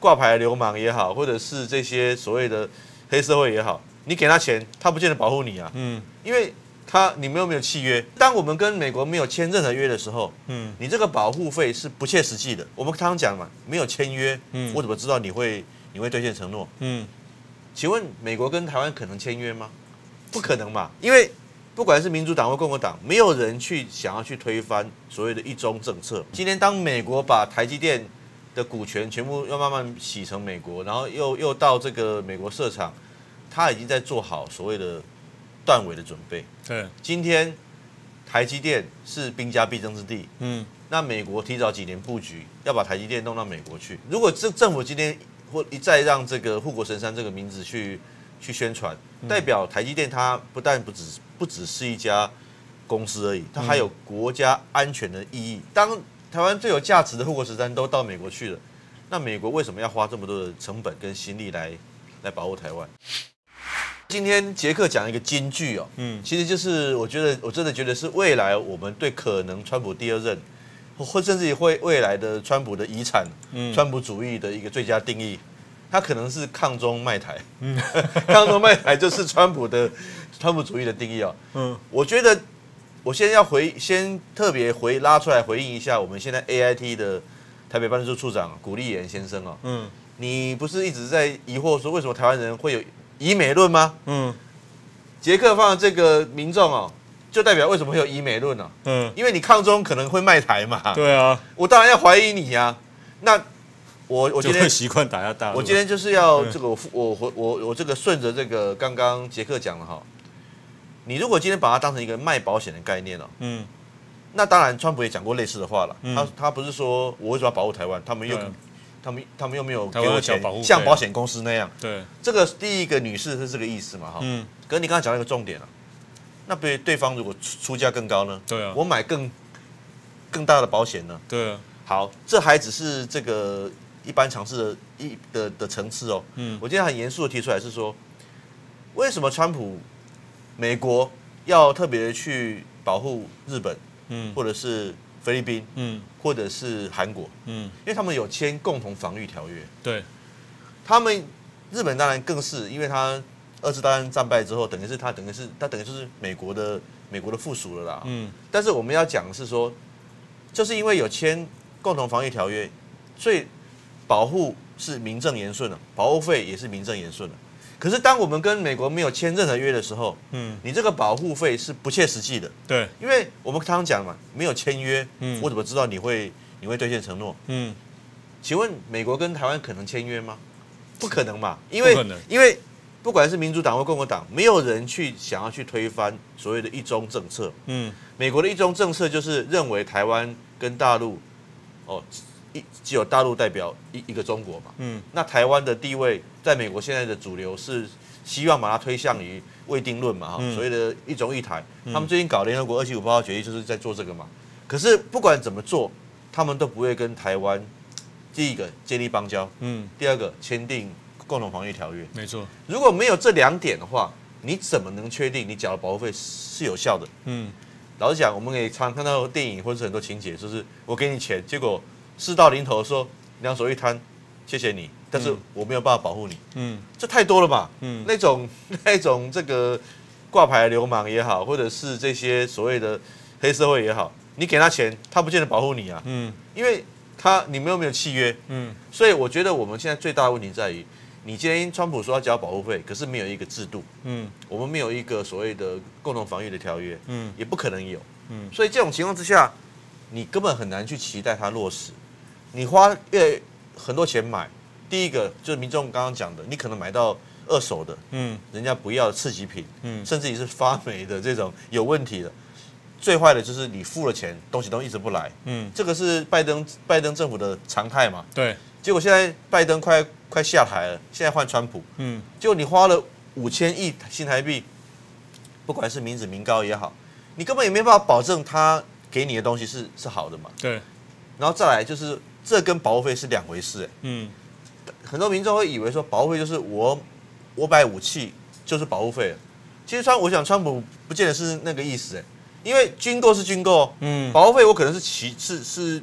挂牌的流氓也好，或者是这些所谓的黑社会也好，你给他钱，他不见得保护你啊。因为你们又没有契约。当我们跟美国没有签任何约的时候，你这个保护费是不切实际的。我们常常讲嘛，没有签约，我怎么知道你会兑现承诺？请问美国跟台湾可能签约吗？不可能嘛，因为不管是民主党或共和党，没有人想要去推翻所谓的一中政策。今天当美国把台积电的股权全部要慢慢洗成美国，然后又到这个美国设厂，他已经在做好所谓的断尾的准备。 对， 今天台积电是兵家必争之地，那美国提早几年布局，要把台积电弄到美国去。如果政府今天或一再让这个护国神山这个名字去宣传，代表台积电它不只是一家公司而已，它还有国家安全的意义。当台湾最有价值的护国神山都到美国去了，那美国为什么要花这么多的成本跟心力来保护台湾？今天杰克讲一个金句哦，其实就是我真的觉得是未来我们对可能川普第二任，或甚至会未来的川普的遗产，川普主义的一个最佳定义，它可能是抗中卖台，抗中卖台就是川普主义的定义哦，我觉得我现在先特别拉出来回应一下我们现在 AIT 的台北办事处处长古立言先生哦，你不是一直在疑惑说为什么台湾人会有以美论吗？捷克放的这个民众哦，就代表为什么会有以美论呢？因为你抗中可能会卖台嘛。 对啊， 我当然要怀疑你呀。那我今天习惯打压大陆。 我今天就是要这个我这个顺着这个刚刚捷克讲的哈，你如果今天把它当成一个卖保险的概念哦，那当然川普也讲过类似的话了。他不是说我为什么要保护台湾，他们又没有给我钱，像保险公司那样。 对， 这个第一个女士是这个意思嘛哈。可是你刚才讲到一个重点了，那对方如果出价更高呢？对啊，我买更大的保险呢？对啊。好，这还只是这个一般常识的层次哦。我今天很严肃的提出来是说，为什么川普美国要特别去保护日本，或者是菲律宾，或者是韩国，因为他们有签共同防御条约。对，日本当然更是，因为他二次大战战败之后，等于是美国的附属了啦。但是我们要讲的是说，就是因为有签共同防御条约，所以保护是名正言顺的，保护费也是名正言顺的。可是当我们跟美国没有签任何约的时候，你这个保护费是不切实际的。对，因为我们常常讲嘛，没有签约，我怎么知道你会兑现承诺？请问美国跟台湾可能签约吗？不可能嘛，因为不管是民主党或共和党，没有人想要去推翻所谓的一中政策。美国的一中政策就是认为台湾跟大陆，只有大陆代表一个中国嘛。那台湾的地位，在美国现在的主流是希望把它推向于未定论嘛，所谓的一中一台。他们最近搞联合国275报告决议，就是在做这个嘛。可是不管怎么做，他们都不会跟台湾，第一个建立邦交，第二个签订共同防御条约。没错，如果没有这2点的话，你怎么能确定你缴的保护费是有效的？老实讲，我们也常看到电影或者是很多情节，就是我给你钱，结果事到临头说两手一摊，谢谢你，但是我没有办法保护你。这太多了嘛。那种这个挂牌的流氓也好，或者是这些所谓的黑社会也好，你给他钱，他不见得保护你啊。因为你们又没有契约。所以我觉得我们现在最大的问题在于，你今天川普说要交保护费，可是没有一个制度。我们没有一个所谓的共同防御的条约。也不可能有。所以这种情况之下，你根本很难去期待它落实。你花很多钱买，第一个就是民众刚刚讲的，你可能买到二手的，人家不要的次级品，甚至于是发霉的这种有问题的。最坏的就是你付了钱，东西都一直不来。这个是拜登政府的常态嘛。对。结果现在拜登快下台了，现在换川普。结果你花了5000亿新台币，不管是民脂民膏也好，你根本也没办法保证他给你的东西是好的嘛。对。然后再来就是。这跟保护费是2回事。很多民众会以为说保护费就是我买武器就是保护费了。其实我想川普不见得是那个意思。因为军购是军购，保护费我可能是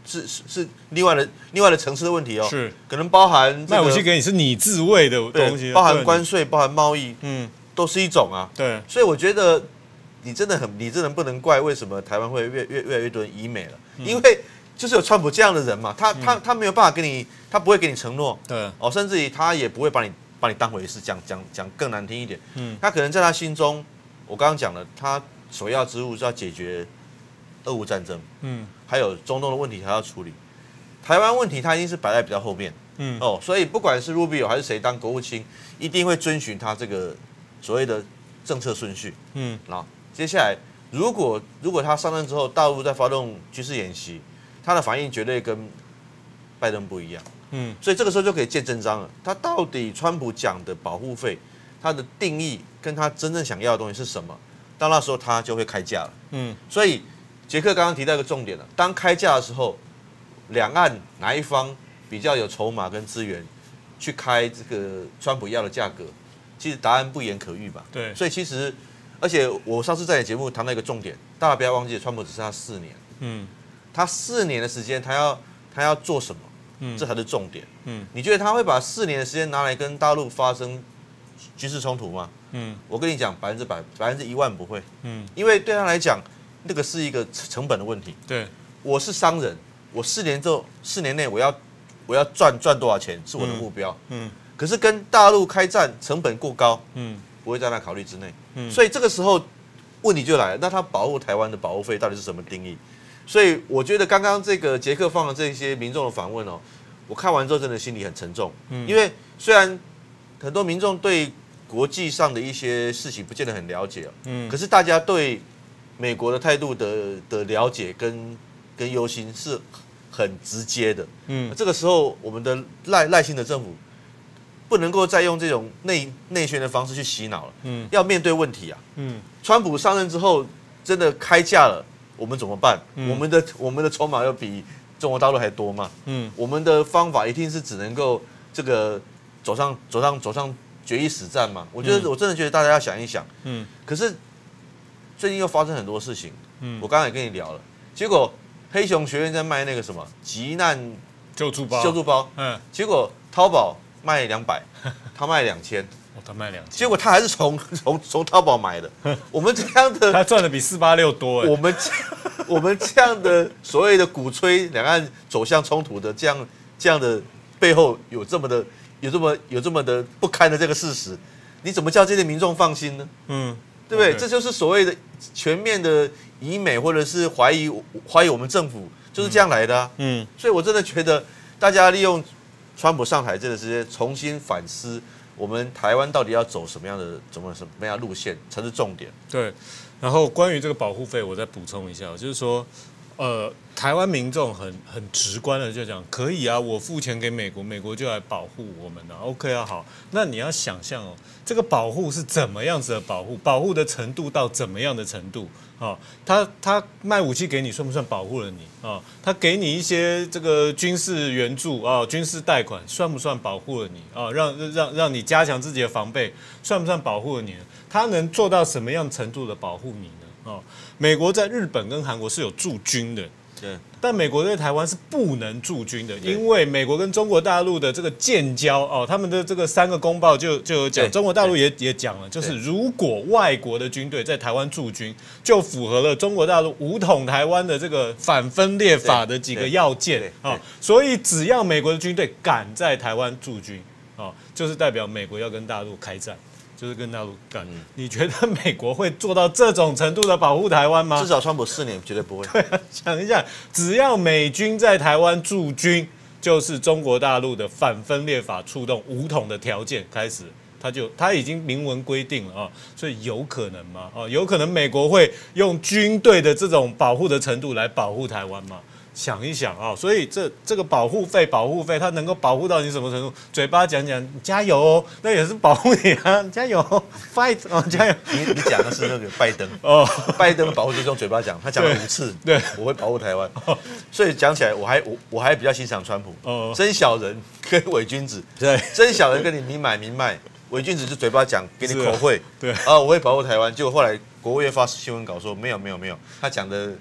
是另外的层次的问题哦， 是可能包含卖武器给你是你自卫的东西， 包含关税、包含贸易，都是一种啊。 对， 所以我觉得你真的不能怪为什么台湾会越来越多人移美了，因为就是有川普这样的人嘛，他没有办法给你，他不会给你承诺， 对， 哦，甚至于他也不会把你当回事，讲更难听一点，他可能在他心中，我刚刚讲了，他首要之务是要解决俄乌战争，还有中东的问题还要处理，台湾问题他一定是摆在比较后面，所以不管是 Rubio 还是谁当国务卿，一定会遵循他这个所谓的政策顺序，然后接下来如果他上任之后，大陆在发动军事演习，他的反应绝对跟拜登不一样，所以这个时候就可以见真章了，他到底川普讲的保护费，他的定义跟他真正想要的东西是什么？到那时候他就会开价了，所以杰克刚刚提到一个重点了，当开价的时候，两岸哪一方比较有筹码跟资源去开这个川普要的价格，其实答案不言可喻吧？ 对， 所以其实，而且我上次在你节目谈到一个重点，大家不要忘记，川普只剩下4年，他4年的时间，他要做什么？这才是重点。你觉得他会把4年的时间拿来跟大陆发生军事冲突吗？我跟你讲，100%、10000不会。因为对他来讲，那个是一个成本的问题。 对， 我是商人，我4年内我要赚多少钱是我的目标。可是跟大陆开战成本过高，不会在他考虑之内。所以这个时候问题就来了，那他保护台湾的保护费到底是什么定义？所以我觉得刚刚这个杰克放的这些民众的访问哦，我看完之后真的心里很沉重。因为虽然很多民众对国际上的一些事情不见得很了解，可是大家对美国的态度的了解跟忧心是很直接的。这个时候我们的赖清德政府不能够再用这种内宣的方式去洗脑了，要面对问题啊。川普上任之后真的开价了，我们怎么办？我们的筹码要比中国大陆还多吗？我们的方法一定是只能够这个走上决一死战嘛？我真的觉得大家要想一想。可是最近又发生很多事情，我刚才也跟你聊了，结果黑熊学院在卖那个什么急难救助包， 结果淘宝卖200，他卖2000。 他卖2000， 结果他还是从淘宝买的。我们这样的， 他赚的比486多哎。 我们这样的所谓的鼓吹两岸走向冲突的这样的背后有这么的不堪的这个事实，你怎么叫这些民众放心呢？对不对？这就是所谓的全面的以美或者是怀疑我们政府就是这样来的啊。所以我真的觉得大家利用川普上台这个时间重新反思。我们台湾到底要走什么样的路线才是重点？ 对，然后关于这个保护费，我再补充一下，就是说，台湾民众很直观的就讲，可以啊，我付钱给美国，美国就来保护我们啊 OK 啊，好，那你要想象哦，这个保护是怎么样子的保护，保护的程度到怎么样的程度？他卖武器给你，算不算保护了你啊？他给你一些这个军事援助啊，军事贷款，算不算保护了你啊？让你加强自己的防备，算不算保护了你呢？他能做到什么样程度的保护你呢？美国在日本跟韩国是有驻军的。 对， 但美国对台湾是不能驻军的，因为美国跟中国大陆的这个建交他们的这个3个公报就有讲，中国大陆也讲了，就是如果外国的军队在台湾驻军，就符合了中国大陆武统台湾的这个反分裂法的几个要件所以只要美国的军队敢在台湾驻军就是代表美国要跟大陆开战。就是跟大陆干，你觉得美国会做到这种程度的保护台湾吗？ 至少川普4年绝对不会。 对啊，想一下，只要美军在台湾驻军，就是中国大陆的反分裂法触动武统的条件开始，他已经明文规定了所以有可能吗？有可能美国会用军队的这种保护的程度来保护台湾吗？想一想所以这个保护费，它能够保护到你什么程度？嘴巴讲加油哦，那也是保护你啊，加油 ，fight 加油。 你讲的是那个拜登拜登的保护就是用嘴巴讲，他讲了5次， 对， 我会保护台湾。所以讲起来，我还比较欣赏川普，真小人跟伪君子， 对， 真小人跟你明买明卖，伪君子就嘴巴讲，给你口惠， 对我会保护台湾。结果后来国务院发新闻稿说没有，他讲的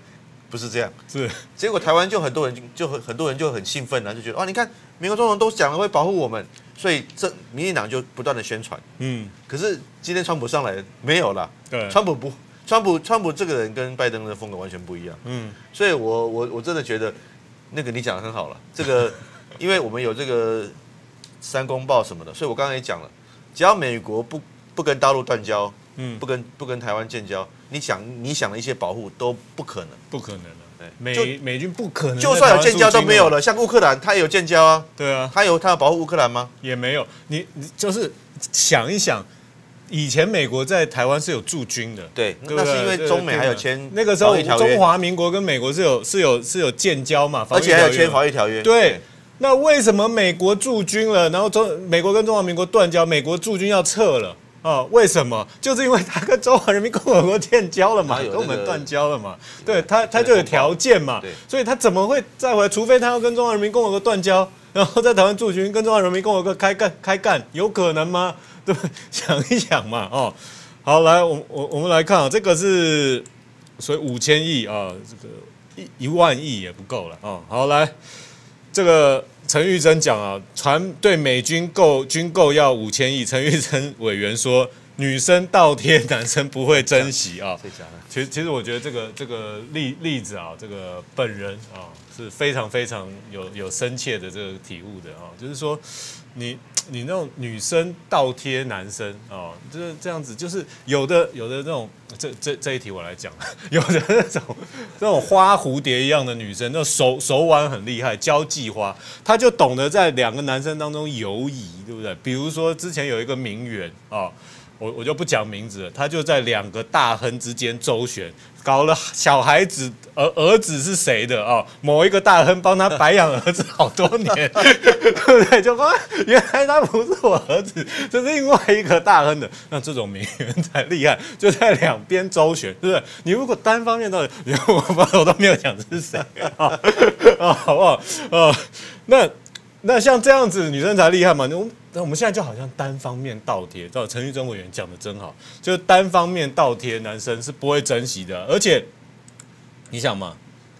不是这样。 是， 结果台湾就很多人就很兴奋啊，就觉得你看美国总统都讲了会保护我们，所以民进党就不断的宣传。可是今天川普上来没有啦，对，川普这个人跟拜登的风格完全不一样。所以我真的觉得那个你讲的很好了，这个因为我们有这个三公报什么的，所以我刚刚也讲了，只要美国不跟大陆断交。不跟台湾建交，你想的一些保护都不可能， 不可能了。美军不可能， 就算有建交都没有了。像乌克兰，他也有建交啊， 对啊， 他有保护乌克兰吗？ 也没有。你就是想一想，以前美国在台湾是有驻军的， 对，那是因为中美还有签那个时候中华民国跟美国是有建交嘛， 而且还有签华裔条约， 对。那为什么美国驻军了，然后美国跟中华民国断交，美国驻军要撤了？为什么？就是因为他跟中华人民共和国建交了嘛，跟我们断交了嘛。对他就有条件嘛，所以他怎么会再回来？除非他要跟中华人民共和国断交，然后在台湾驻军，跟中华人民共和国开干，有可能吗？对吧？想一想嘛，好，来，我们来看啊，这个是所以5000亿啊，这个1万亿也不够了啊。好，来这个。陈玉珍讲啊，对美军军购要5000亿。陈玉珍委员说，女生倒贴，男生不会珍惜啊。其实我觉得这个例子啊，这个本人啊是非常非常有深切的这个体悟的啊，就是说你那种女生倒贴男生啊，就是这样子，就是有的那种这一题我来讲，有的那种花蝴蝶一样的女生，那手腕很厉害，交际花，她就懂得在2个男生当中游移，对不对？比如说之前有一个名媛啊。我就不讲名字了，他就在2个大亨之间周旋，搞了小孩子儿子是谁的啊？某一个大亨帮他白养儿子好多年，对不对？就说原来他不是我儿子，这是另外一个大亨的。那这种名媛才厉害，就在2边周旋，对不对？你如果单方面到底，我都没有讲这是谁啊，好不好？那像这样子女生才厉害嘛？那我们现在就好像单方面倒贴，照陈玉珍委员讲的真好，就是单方面倒贴，男生是不会珍惜的。而且你想嘛，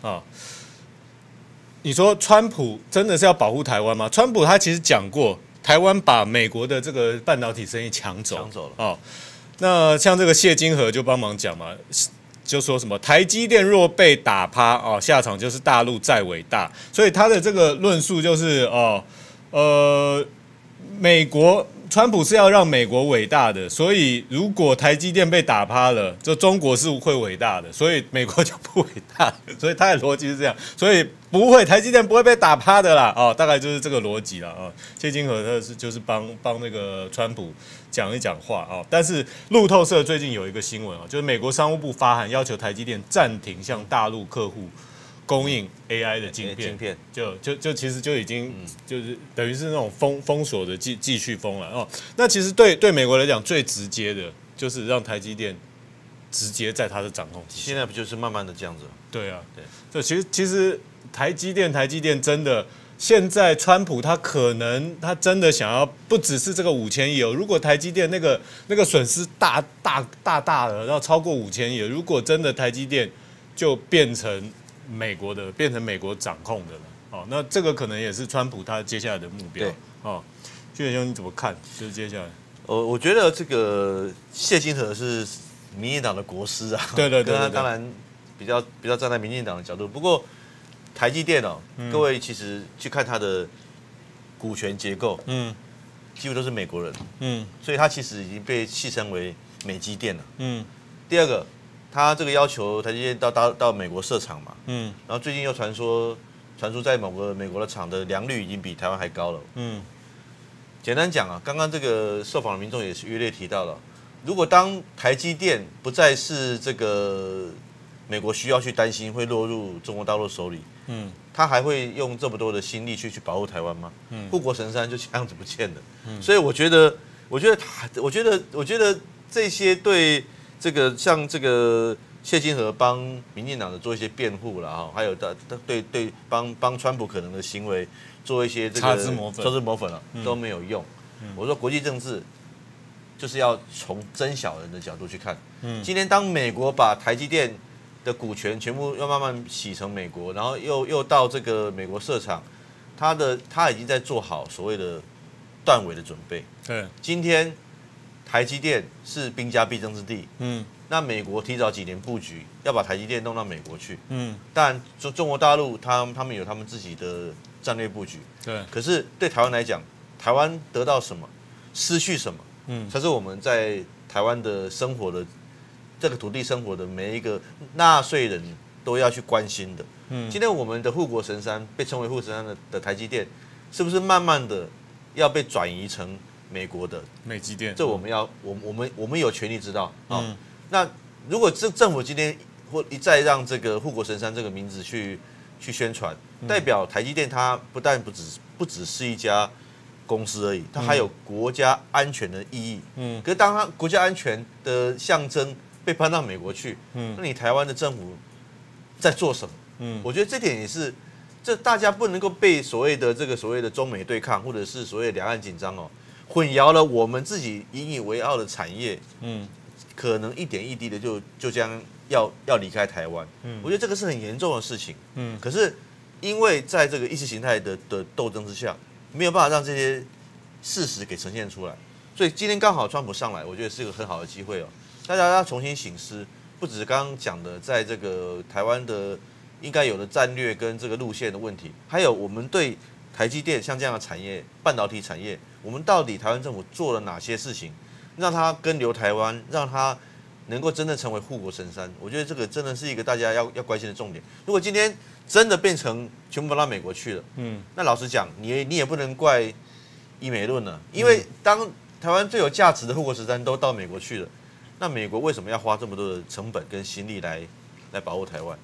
你说川普真的是要保护台湾吗？川普他其实讲过，台湾把美国的这个半导体生意抢走了。那像这个谢金河就帮忙讲嘛。就说什么台积电若被打趴下场就是大陆再伟大，所以他的这个论述就是美国川普是要让美国伟大的，所以如果台积电被打趴了，就中国是会伟大的，所以美国就不伟大，所以他的逻辑是这样，所以不会台积电不会被打趴的啦，大概就是这个逻辑啦。谢金河他就是帮那个川普讲一讲话啊。但是路透社最近有一个新闻就是美国商务部发函要求台积电暂停向大陆客户供应 AI 的晶片，就其实就已经就是等于是那种封锁的继续封了那其实对美国来讲最直接的就是让台积电直接在它的掌控之下。 现在不就是慢慢的这样子？ 对啊，对。这其实台积电真的现在川普他可能他真的想要不只是这个5000亿如果台积电那个损失大的，然后超过5000亿，如果真的台积电就变成美国掌控的了那这个可能也是川普他接下来的目标俊兄你怎么看？就是接下来， 我觉得这个谢金河是民进党的国师啊， 对， 他当然比较站在民进党的角度，不过台积电各位其实去看他的股权结构，几乎都是美国人，所以他其实已经被戏称为美积电了，第二个。他这个要求台积电到美国设厂嘛，然后最近又传出在某个美国的厂的良率已经比台湾还高了，简单讲刚刚这个受访的民众也是约略提到了，如果当台积电不再是这个美国需要去担心会落入中国大陆手里，他还会用这么多的心力去保护台湾吗？护国神山就这样子不见了，所以我觉得这些对。这个像这个谢金河帮民进党的做一些辩护啦，还有对帮川普可能的行为做一些这个擦脂抹粉都没有用。我说国际政治就是要从真小人的角度去看。今天当美国把台积电的股权全部要慢慢洗成美国，然后又到这个美国设厂，他已经在做好所谓的断尾的准备。 对， 今天台积电是兵家必争之地，那美国提早几年布局，要把台积电弄到美国去，但中国大陆他们有他们自己的战略布局， 对， 可是对台湾来讲，台湾得到什么，失去什么，才是我们在台湾的生活的这个土地生活的每一个纳税人都要去关心的。今天我们的护国神山被称为护国神山的台积电，是不是慢慢的要被转移成美国的美积电？ 这我们有权利知道啊。那如果政府今天或一再让这个护国神山这个名字去宣传，代表台积电它不只是一家公司而已，它还有国家安全的意义。可是当它国家安全的象征被搬到美国去，那你台湾的政府在做什么？我觉得这点也是，这大家不能够被所谓的中美对抗，或者是所谓的两岸紧张混淆了我们自己引以为傲的产业。可能一点一滴的就这样要离开台湾。我觉得这个是很严重的事情。可是因为在这个意识形态的斗争之下，没有办法让这些事实给呈现出来，所以今天刚好川普上来，我觉得是一个很好的机会大家要重新省思，不只是刚刚讲的在这个台湾的应该有的战略跟这个路线的问题，还有我们对台积电像这样的产业，半导体产业，我们到底台湾政府做了哪些事情，让它根留台湾，让它能够真的成为护国神山？我觉得这个真的是一个大家要关心的重点。如果今天真的变成全部搬到美国去了，那老实讲，你也不能怪医美论了，因为当台湾最有价值的护国神山都到美国去了，那美国为什么要花这么多的成本跟心力来保护台湾？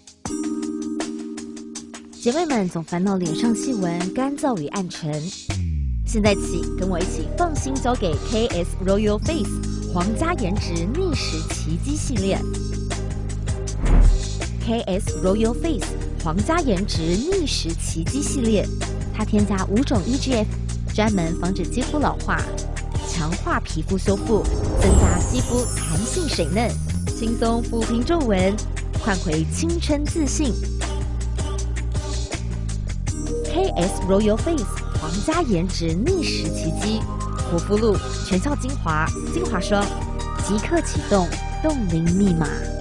姐妹们总烦恼脸上细纹、干燥与暗沉，现在起跟我一起放心交给 KS Royal Face 皇家颜值逆时奇迹系列。KS Royal Face 皇家颜值逆时奇迹系列，它添加5种 EGF， 专门防止肌肤老化，强化皮肤修复，增加肌肤弹性水嫩，轻松抚平皱纹，换回青春自信。KS Royal Face 皇家颜值逆时奇迹，护肤露、全效精华、精华霜，即刻启动冻龄密码。